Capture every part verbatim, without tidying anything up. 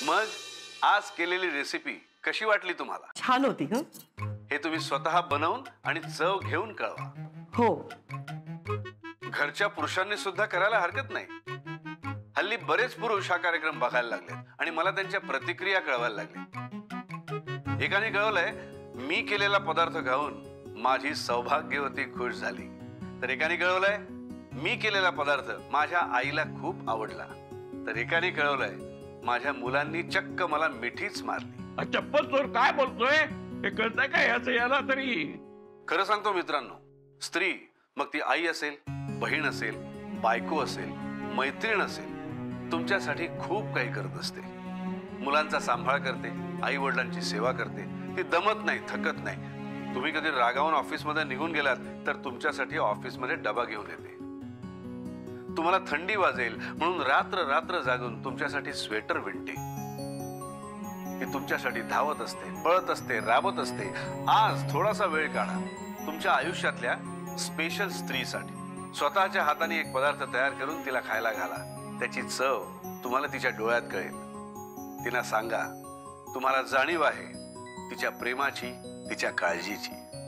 मग आज केलेली रेसिपी कशी वाटली तुम्हाला? छान होती हं. हे तुम्ही स्वतः बनवून आणि चव घेऊन कळवा. हो, घरच्या पुरुषांनी सुद्धा करायला हरकत नाही. हल्ली बरेच पुरुष हा कार्यक्रम बघायला लागले आणि मला त्यांच्या प्रतिक्रिया कळवायला लागले. एकाने कळवलंय, मी केलेला पदार्थ खाऊन माझी सौभाग्यवती खुश झाली. तर एकाने कळवलंय, मी केलेला पदार्थ माझ्या आईला खूप आवडला. तर एकाने कळवलंय, माझ्या मुलांनी चक्क मला मिठीच मारली. चप्पल चोर काय बोलतोय? हे कळतंय काय याचं याला तरी? खरं सांगतो मित्रांनो, स्त्री मग ती आई असेल, बहीण असेल, बायको असेल, मैत्रीण असेल, तुमच्यासाठी खूप काही करत असते. मुलांचा सांभाळ करते, आई वडिलांची सेवा करते. ती दमत नाही, थकत नाही. तुम्ही कधी रागावून ऑफिस मध्ये निघून गेलात तर तुमच्यासाठी ऑफिस मध्ये डबा घेऊन येते. तुम्हाला थंडी वाजेल म्हणून रात्र रात्र जागून तुमच्यासाठी स्वेटर विणते. ती तुमच्यासाठी धावत असते, पळत असते, राबत असते. आज थोडासा वेळ काढा तुमच्या आयुष्यातल्या स्पेशल स्त्रीसाठी. स्वतःच्या हाताने एक पदार्थ तयार करून तिला खायला घाला. त्याची चव तुम्हाला तिच्या डोळ्यात कळेल. तिला सांगा, तुम्हाला जाणीव आहे तिच्या प्रेमाची, तिच्या काळजीची.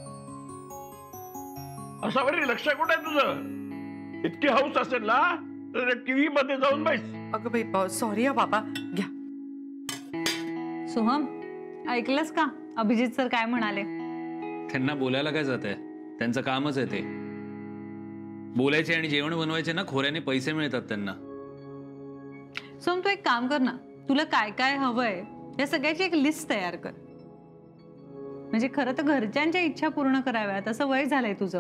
असावरी लक्ष कुठे आहे तुझं? इतकी हौस असेल ना तर टीव्ही मध्ये जाऊन बस. अगं बाई सॉरी हा बाबा. घ्या. सोहम, ऐकलंस का अभिजित सर काय म्हणाले? त्यांना बोलायला काय जात आहे? त्यांचं कामच आहे ते बोलायचे आणि जेवण बनवायचे ना. खोऱ्याने पैसे मिळतात त्यांना. सोहम, तू एक काम कर ना, तुला काय काय हवंय या सगळ्याची एक लिस्ट तयार कर. म्हणजे खरं तर घरच्यांच्या इच्छा पूर्ण कराव्यात असं वय झालंय तुझं,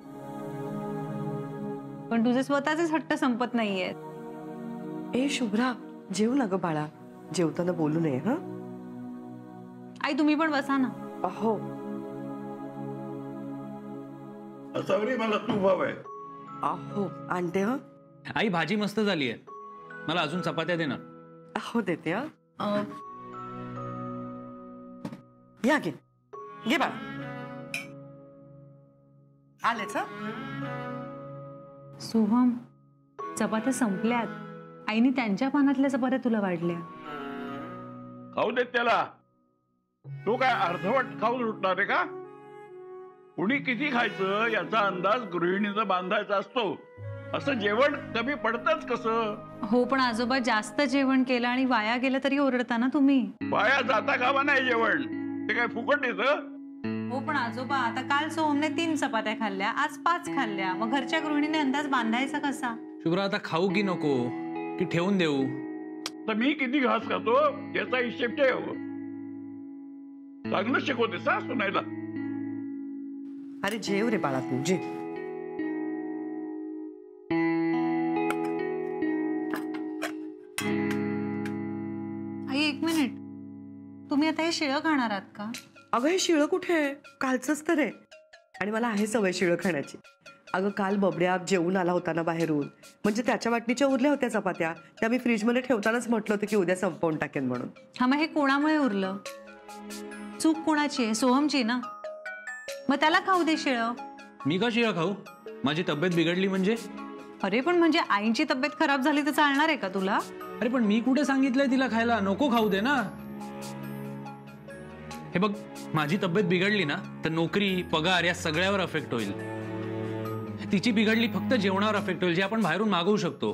पण तुझे स्वतःचेच हट्ट संपत नाहीयेत. ए शुभ्रा, जेव ना ग बाळा. जेवताना बोलू नये हं. आई तुम्ही पण बसा ना. हो. असावरी मला तूप हवंय. अहो आणते हं. आई भाजी मस्त झाली आहे, मला अजून चपात्या दे ना. हो देते हं. या घे घे बाळा. आलेच हं. सोहम, चपात्या संपल्यात. आईने त्यांच्या पानातल्या चपात्या तुला वाढल्या. खाऊ देत त्याला. तो काय अर्धवट खाऊन उठणार आहे का? कुणी किती खायचं याचा अंदाज गृहिणीचा बांधायचा असतो. असं जेवण कमी पडतच कसं? हो, पण आजोबा जास्त जेवण केलं आणि वाया गेलं तरी ओरडता ना तुम्ही. वाया जाता कामा नाही जेवण. ते काय फुकट येतं? हो, पण आजोबा आता काल सोहमने तीन चपात्या खाल्ल्या, आज पाच खाल्ल्या. मग घरच्या गृहिणीने अंदाज बांधायचा कसा? शुभ्रा, आता खाऊ की नको की ठेवून देऊ? तर मी किती घास खातो याचा हिशेब ठेव. चांगलं शिकवतेस हा सुनायला. अरे जेव रे बाळा तू, जे. आई एक मिनिट, तुम्ही आता हे शिळं खाणार आहात का? अगं हे शिळं कुठे आहे? कालचंच तर आहे. आणि मला आहे सवय शिळं खाण्याची. अगं काल बबड्या जेवून आला होता ना बाहेरून, म्हणजे त्याच्या वाटणीच्या उरल्या होत्या चपात्या. त्या मी फ्रीजमध्ये ठेवतानाच म्हटलं होतं की उद्या संपवून टाकेन म्हणून. हा, मग हे कोणामुळे उरलं? चूक कोणाची आहे? सोहमची ना. मग त्याला खाऊ दे शिळं. मी का शिळं खाऊ? माझी तब्येत बिघडली म्हणजे? अरे पण म्हणजे आईची तब्येत खराब झाली तर चालणार आहे का तुला? अरे पण मी कुठे सांगितलंय तिला खायला? नको खाऊ दे ना. हे बघ, माझी तब्येत बिघडली ना तर नोकरी, पगार या सगळ्यावर अफेक्ट होईल. तिची बिघडली फक्त जेवणावर अफेक्ट होईल, जे आपण बाहेरून मागवू शकतो.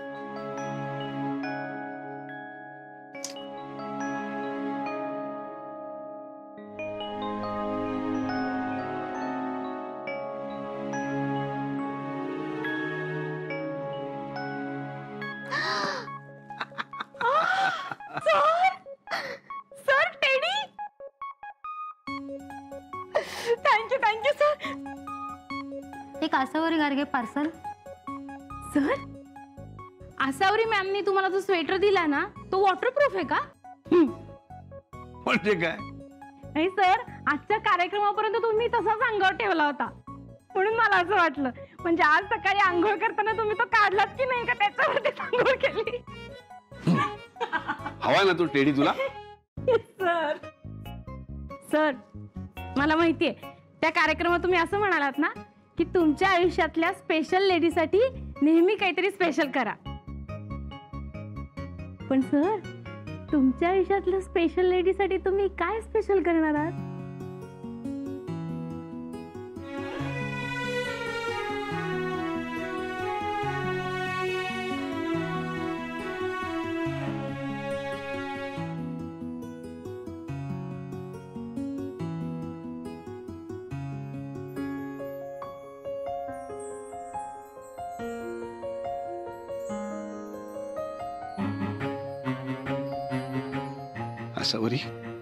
Thank you thank you sir. एक आसावरी गारगे पार्सल. सर, आसावरी मॅमनी तुम्हाला जो स्वेटर दिला ना तो वॉटरप्रूफ आहे का? म्हणजे काय? नाही सर, आजच्या कार्यक्रमापर्यंत तुम्ही तसाच अंगावर ठेवला होता, म्हणून मला असं वाटलं. म्हणजे आज सकाळी आंघोळ करताना तुम्ही तो काढलात की नाही का त्याच्यावरती आंघोळ केली. हवा ना तू टेडी तुला? सर सर मला माहितीये त्या कार्यक्रमात तुम्ही असं म्हणालात ना की तुमच्या आयुष्यातल्या स्पेशल लेडीसाठी नेहमी काहीतरी स्पेशल करा. पण सर, तुमच्या आयुष्यातल्या स्पेशल लेडीसाठी तुम्ही काय स्पेशल करणार आहात? असावरी,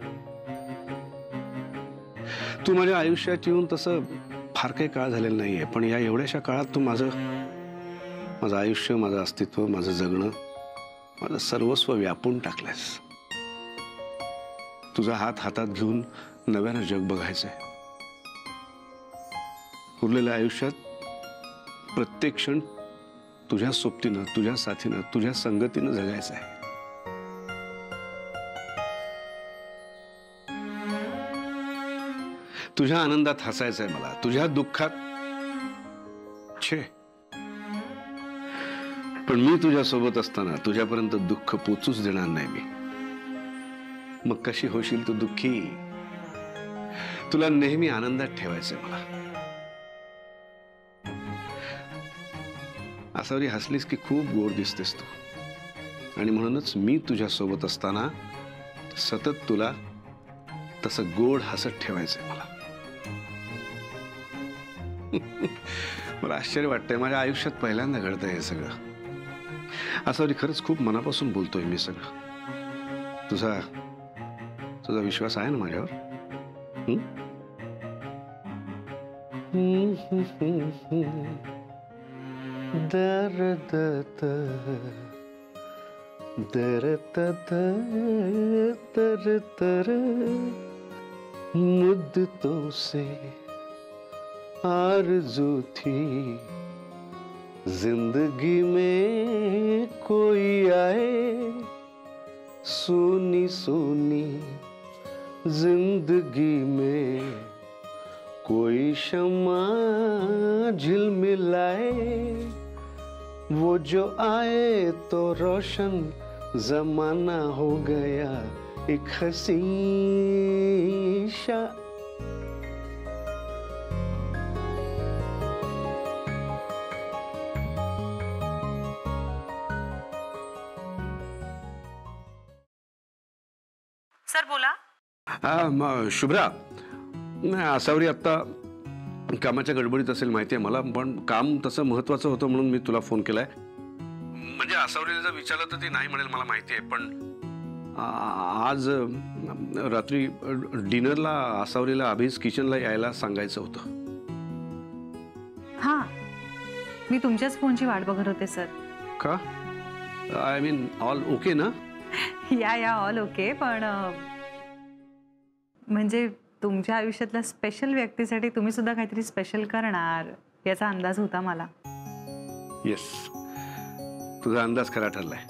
तू माझ्या आयुष्यात येऊन तसं फार काही काळ झालेलं नाहीये, पण या एवढ्याशा काळात तू माझं माझं आयुष्य, माझं अस्तित्व, माझं जगणं, माझं सर्वस्व व्यापून टाकलंयस. तुझा हात हातात घेऊन नव्यानं जग बघायचंय. उरलेल्या आयुष्यात प्रत्येक क्षण तुझ्या सोबतीनं, तुझ्या साथीनं, तुझ्या संगतीनं जगायचं आहे. तुझ्या आनंदात हसायचंय मला, तुझ्या दुःखात छे. पण मी तुझ्या सोबत असताना तुझ्यापर्यंत दुःख पोचूच देणार नाही मी. मग कशी होशील तू दुःखी? तुला नेहमी आनंदात ठेवायचंय मला. असावरी, हसलीस की खूप गोड दिसतेस तू, आणि म्हणूनच मी तुझ्या सोबत असताना सतत तुला तसं गोड हसत ठेवायचंय मला. मला आश्चर्य वाटतंय, माझ्या आयुष्यात पहिल्यांदा घडतंय हे सगळं. असं खरंच खूप मनापासून बोलतोय मी सगळं. तुझा तुझा विश्वास आहे ना माझ्यावर? दर्द तर तर मुद्दतों से आरज़ू थी जिंदगी में कोई आए, सोनी सोनी जिंदगी में कोई शमा झिलमिलाए, वो जो आए तो रोशन जमाना हो गया एक हसी शा. सर बोला. हा शुभ्रा, नाही असावरी आत्ता कामाच्या गडबडीत असेल माहिती आहे मला, पण काम तसं महत्वाचं होतं म्हणून मी तुला फोन केलाय. म्हणजे असावरीला जर विचारलं तर ती नाही म्हणेल मला माहिती आहे, पण आज रात्री डिनरला असावरीला अभिज किचनला यायला सांगायचं होतं. हा, मी तुमच्याच फोनची वाट बघत होते सर. का? आय मीन ऑल ओके ना? या या ऑल ओके, पण म्हणजे तुमच्या आयुष्यातल्या स्पेशल व्यक्तीसाठी तुम्ही सुद्धा काहीतरी स्पेशल करणार याचा अंदाज होता मला. येस, तुझा अंदाज खरा ठरलाय.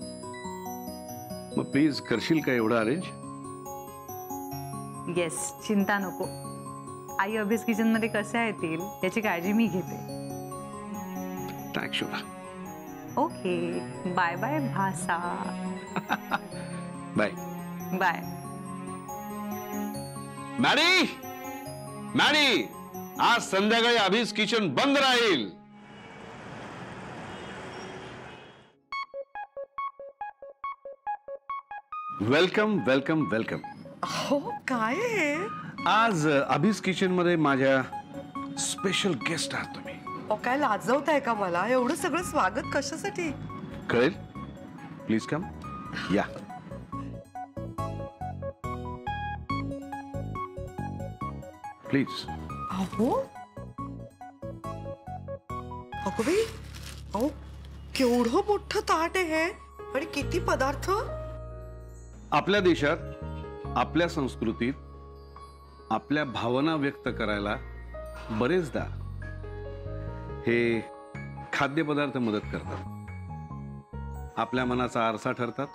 मग प्लीज करशील का एवढं अरेंज? येस, चिंता नको. आई अभिज किचन मध्ये कसे येतील याची काळजी मी घेते. Thanks Shubhra. Okay, bye bye भासा. Bye bye. मॅडी, मॅडी, आज संध्याकाळी अभिज किचन बंद राहील. Welcome welcome welcome. हो, काय आहे? आज अभिज किचन मध्ये माझ्या स्पेशल गेस्ट आहात तुम्ही. अहो, काय लाजवताय का मला? एवढं सगळं स्वागत कशासाठी? कळेल, प्लीज कम. या. प्लीज. अहो अगं बाई, अहो केवढं मोठं ताट आहे हे, आणि किती पदार्थ. आपल्या देशात, आपल्या संस्कृतीत आपल्या भावना व्यक्त करायला बरेचदा हे खाद्यपदार्थ मदत करतात. आपल्या मनाचा आरसा ठरतात.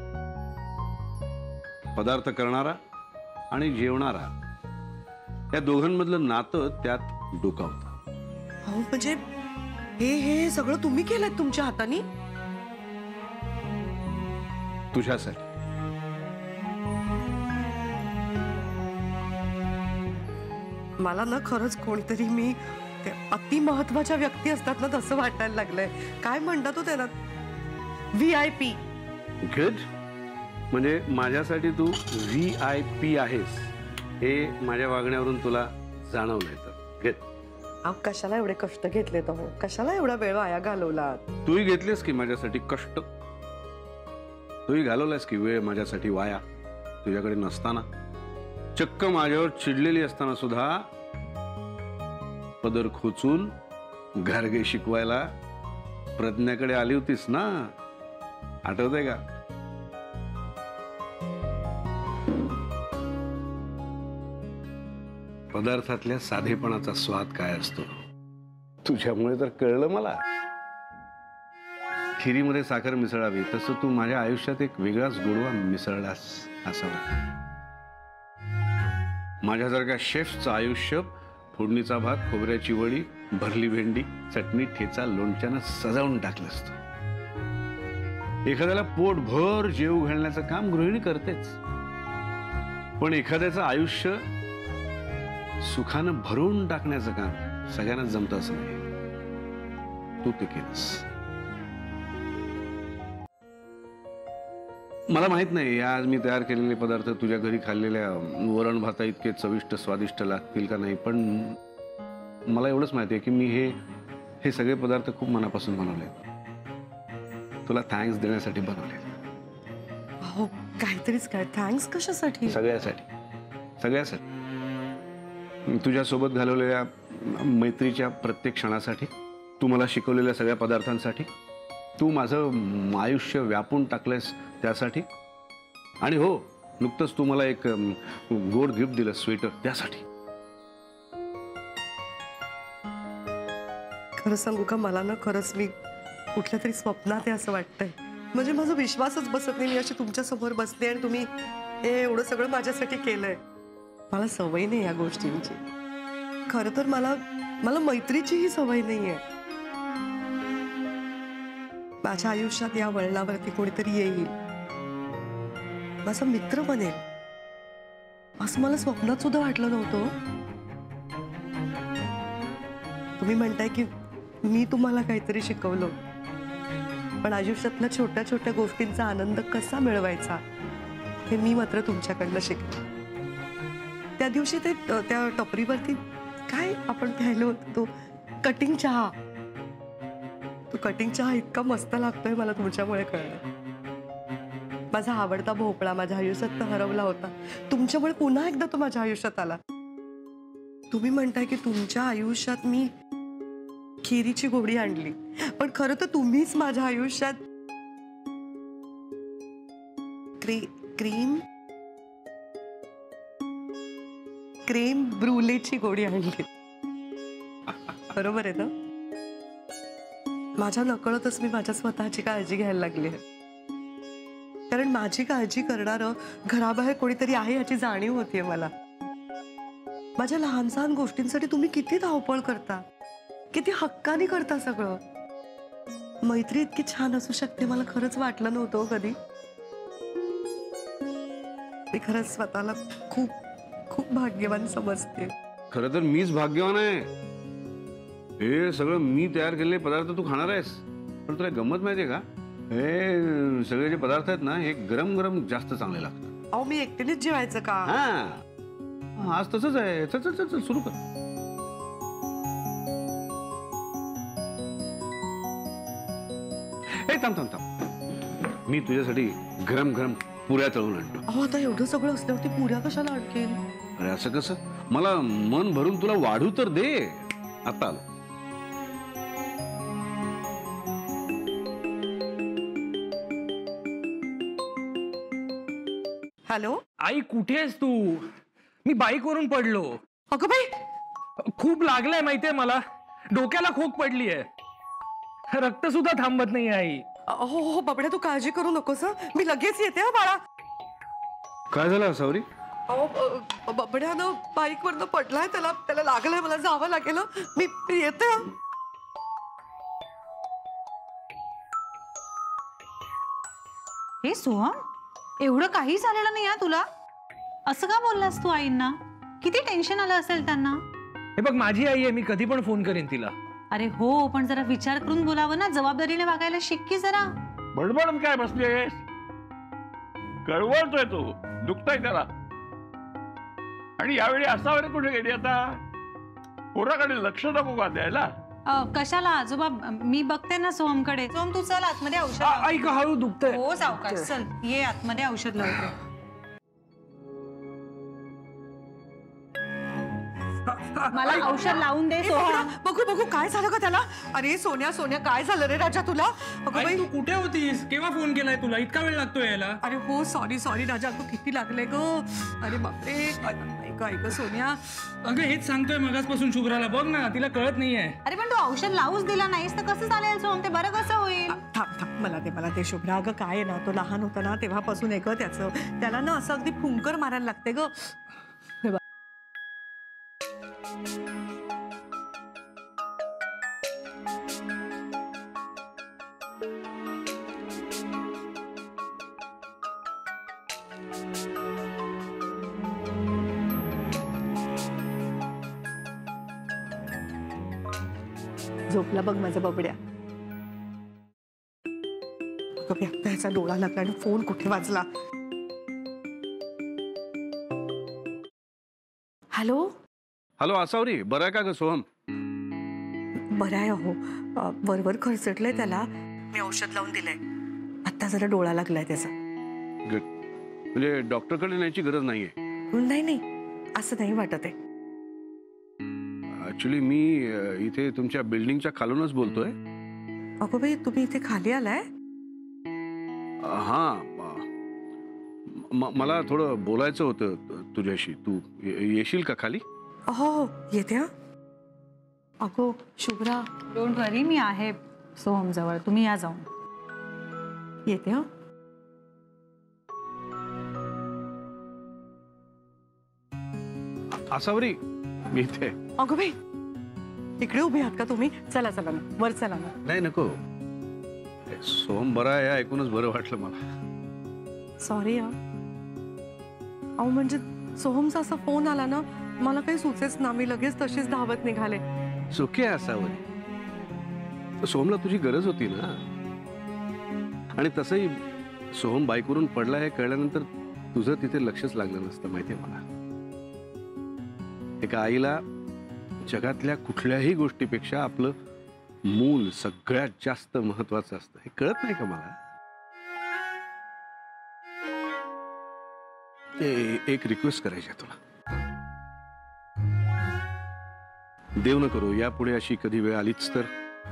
पदार्थ करणारा आणि जेवणारा या दोघांमधलं नातं त्यात डोकावतं. अहो म्हणजे हे हे सगळं तुम्ही केलं तुमच्या हाताने? तुझ्यासाठी. मला ना खरंच कोणतरी मी ते अति महत्वाच्या व्यक्ती असतात ना तसं वाटायला लागलंय. काय म्हणतात तो त्याला, व्ही आय पी. गुड. म्हणजे माझ्यासाठी तू व्ही आय पी आहेस हे माझ्या वागण्यावरून तुला जाणवलंय तर गुड. अहो कशाला एवढे कष्ट घेतले तो, कशाला एवढा वेळ वाया घालवला. तूही घेतलेस की माझ्यासाठी कष्ट, तूही घालवलास की वेळ माझ्यासाठी वाया. तुझ्याकडे नसताना, चक्क माझ्यावर चिडलेली असताना सुद्धा पदर खोचून घारगे शिकवायला प्रज्ञाकडे आली होतीस ना, आठवतंय का? पदार्थातल्या साधेपणाचा स्वाद काय असतो तुझ्यामुळे तर कळलं मला. खिरीमध्ये साखर मिसळावी तसं तू माझ्या आयुष्यात एक वेगळाच गोडवा मिसळलास असावा. माझ्यासारख्या शेफचं आयुष्य फोडणीचा भात, खोबऱ्याची वडी, भरली भेंडी, चटणी, ठेचा, लोणच्यानं सजावून टाकलंस तू. एखाद्याला पोटभर जेव घालण्याचं काम गृहिणी करतेच, पण एखाद्याचं आयुष्य सुखानं भरून टाकण्याचं काम सगळ्यांना जमत असं नाही. तू ते केलंस. मला माहित नाही आज मी तयार केलेले पदार्थ तुझ्या घरी खाल्लेल्या वरण भाता इतके चविष्ट स्वादिष्ट लागतील का नाही, पण मला एवढंच माहिती आहे की मी हे हे सगळे पदार्थ खूप मनापासून बनवले, तुला थँक्स देण्यासाठी बनवले. हो काहीतरीच काय, थँक्स कशासाठी? सगळ्यासाठी, सगळ्यासाठी. तुझ्यासोबत घालवलेल्या मैत्रीच्या प्रत्येक क्षणासाठी, तू मला शिकवलेल्या सगळ्या पदार्थांसाठी, तू माझं आयुष्य व्यापून टाकलंस त्यासाठी, आणि हो नुकतंच तू मला एक गोड गिफ्ट दिलं स्वेटर त्यासाठी. खरं सांगू का, मला ना खरंच मी कुठल्या तरी स्वप्नात आहे असं वाटतंय. म्हणजे माझा विश्वासच बसत नाही, मी अशी तुमच्या समोर बसते आणि तुम्ही हे एवढं सगळं माझ्यासाठी केलंय. मला सवय नाही या गोष्टींची. खरं तर मला मला मैत्रीचीही सवय नाहीये. माझ्या आयुष्यात या वळणावरती कोणीतरी येईल, माझा मित्र बनेल, असं मला स्वप्नात सुद्धा वाटलं नव्हतं. तुम्ही म्हणताय की मी तुम्हाला काहीतरी शिकवलं, पण आयुष्यातल्या छोट्या छोट्या गोष्टींचा आनंद कसा मिळवायचा हे मी मात्र तुमच्याकडनं शिकले. त्या दिवशी ते त्या टपरीवरती काय आपण प्यायलो होतो तो कटिंग चहा, तो कटिंग चहा इतका मस्त लागतोय मला तुमच्यामुळे कळलं. माझा आवडता भोपळा माझ्या आयुष्यात हरवला होता, तुमच्यामुळे पुन्हा एकदा तो माझ्या आयुष्यात आला. तुम्ही म्हणताय की तुमच्या आयुष्यात मी खिरीची गोडी आणली, पण खरं तर तुम्हीच माझ्या आयुष्यात क्री क्रीम क्रीम ब्रुलेची गोडी आणली. बरोबर आहे ना? माझ्या नकळतच मी माझ्या स्वतःची काळजी घ्यायला लागली आहे, कारण माझी काळजी करणारं घराबाहेर कोणीतरी आहे याची जाणीव होतीये मला. माझ्या लहान सहान गोष्टींसाठी तुम्ही किती धावपळ करता, किती हक्काने करता सगळं. मैत्री इतकी छान असू शकते मला खरंच वाटलं नव्हतं कधी. मी खरंच स्वतःला खूप खूप भाग्यवान समजते. खरं तर मीच भाग्यवान आहे. हे सगळं मी तयार केलेले पदार्थ तू खाणार आहेस, पण तुला गंमत माहितीये का, हे सगळे जे पदार्थ आहेत ना हे गरम गरम जास्त चांगले लागतात. अहो मी एकटीनेच जेवायचं का? हा आज तसंच आहे. चल चल चल सुरू कर. हे थांब थांब थांब, मी तुझ्यासाठी गरम गरम पुऱ्या तळून आणतो. अहो आता एवढं सगळं असल्यावरती पुऱ्या कशाला आणखीन? अरे असं कसं, मला मन भरून तुला वाढू तर दे. आता आलो. हॅलो आई कुठे आहेस तू? मी बाईक वरून पडलो. अगं बाई, खूप लागलंय माहितीये मला, डोक्याला खोक पडलीये, रक्त सुद्धा थांबत नाही आई. हो हो बाबड्या तू काळजी करू नकोस, मी लगेच येते. हा बाळा. काय झालं असावरी? अहो बाबड्यानं बाईक वरनं पडलाय, त्याला त्याला लागलंय, मला जावं लागेल. मी मी येते. हे सोहम, एवढं काही झालेलं नाही तुला, असं का बोललास तू आईंना? किती टेन्शन आलं असेल त्यांना. हे बघ माझी आई आहे, मी कधी पण फोन करेन तिला. अरे हो, पण जरा विचार करून बोलावं ना, जबाबदारीने वागायला शिक की जरा. बडबड काय बसलीस, कळवळतोय तू, दुखतंय त्याला. आणि यावेळी असावरी कुठे गेली आता, पोराकडे लक्ष नको का द्यायला. अ, कशाला आजोबा, मी बघते ना सोहमकडे. सोहम तू चल आतमध्ये औषध लाव. ऐक हळू दुखतंय. हो सावकाश, चल ये आतमध्ये औषध लावते. मला औषध लावून दे सोहम. बघू बघू काय झालं का त्याला. अरे सोन्या सोन्या काय झालं रे राजा तुला. अगं आई, बाई तू कुठे होतीस, केव्हा फोन केलाय तुला, इतका वेळ लागतो यायला. अरे हो सॉरी सॉरी राजा, अगं किती लागले ग. अरे बापरे, ऐक ऐक सोन्या. अगं हेच सांगतोय मगासपासून शुभ्राला, बघ ना तिला कळत नाहीये. अरे पण तू औषध लावूच दिला नाहीस तर कसं चालेल सोहम, ते बरं कसं होईल. थांब थांब, मला ते मला ते शुभ्रा, अगं काय आहे ना, तो लहान होता ना तेव्हापासून आहे ग त्याचं, त्याला ना असं अगदी फुंकर मारायला लागते ग. झोपला बघ माझा बबड्या. त्याचा डोळा लागला आणि फोन कुठे वाजला. हॅलो हॅलो असावरी, बरं आहे का ग सोहम? बरं आहे हो, वरवर खरचटलंय त्याला, मी औषध लावून दिलंय, आता जरा डोळा लागलाय त्याचा. गुड, म्हणजे डॉक्टरकडे न्यायची गरज नाहीये. नाही नाही असं नाही वाटत आहे. ऍक्च्युली मी इथे तुमच्या बिल्डिंगच्या खालूनच बोलतोय. अगो बाई तुम्ही इथे खाली आलाय? हा, मला थोडं बोलायचं होतं तुझ्याशी, तू येशील का खाली? हो हो येते. हा अगो शुभ्रा, डोंट वरी, मी आहे सोहम जवळ, तुम्ही या जाऊन. येते. हा असावरी, मी इथे. अगो बाई इकडे उभे आहात का तुम्ही? चला चला ना वर चला ना. नाही नको, सोहम बरा आहे ऐकूनच बरं वाटलं मला. सॉरी हा. अहो म्हणजे सोहमचा असा फोन आला ना, मला काही सुचेच ना, मी लगेच तशीच धावत निघाले. चुकी असावरी, सोहमला तुझी गरज होती ना. आणि तसंही सोहम बाईकवरून पडला हे कळल्यानंतर तुझं तिथे लक्षच लागलं नसतं, माहितीये मला. एका आईला जगातल्या कुठल्याही गोष्टीपेक्षा आपलं मूल सगळ्यात जास्त महत्वाचं असतं, हे कळत नाही का मला? एक रिक्वेस्ट करायची आहे तुला. देव न करो यापुढे अशी कधी वेळ आलीच तर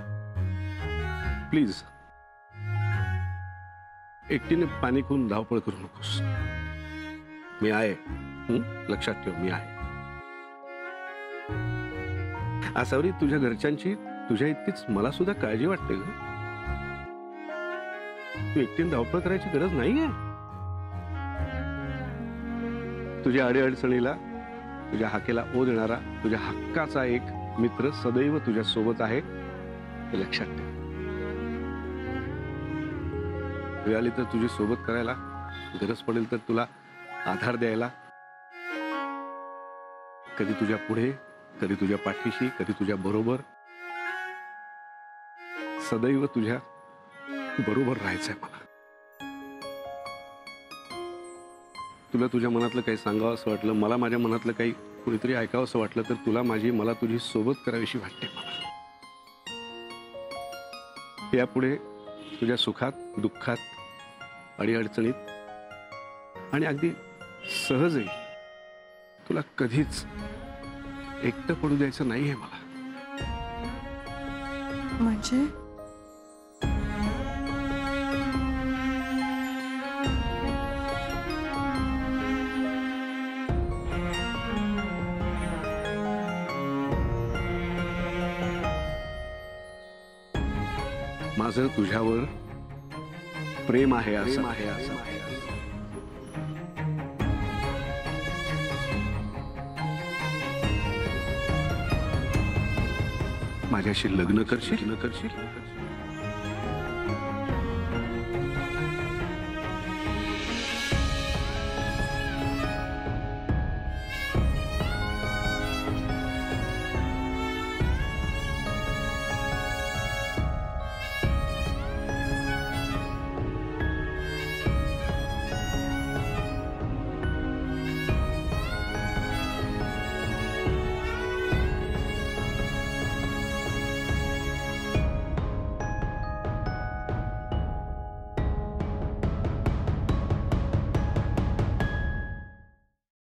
प्लीज एकटीने पॅनिक होऊन धावपळ करू नकोस. मी आहे, लक्षात ठेव, मी आहे. असावरी, तुझ्या घरच्यांची तुझ्या इतकीच मला सुद्धा काळजी वाटते ग. तू एकटीने धावपळ करायची गरज नाहीये. तुझ्या अडीअडचणीला, तुझ्या हाकेला ओ देणारा, तुझ्या हक्काचा एक मित्र सदैव तुझ्या सोबत आहे, हे लक्षात ठेव. वेळ आली तर तुझी सोबत करायला, गरज पडेल तर तुला आधार द्यायला, कधी तुझ्या पुढे, कधी तुझ्या पाठीशी, कधी तुझ्या बरोबर, सदैव तुझ्या बरोबर राहायचंय मला. तुला तुझ्या मनातलं काही सांगावं असं वाटलं, मला माझ्या मनातलं काही कुणीतरी ऐकावं असं वाटलं तर तुला माझी, मला तुझी सोबत करावीशी वाटते मला. यापुढे तुझ्या सुखात, दुःखात, अडीअडचणीत आणि अगदी सहजही तुला कधीच एकटं पडू द्यायचं नाहीये मला. म्हणजे माझं तुझ्यावर प्रेम आहे, असं आहे, असं आहे. माझ्याशी लग्न करशील, न करशील?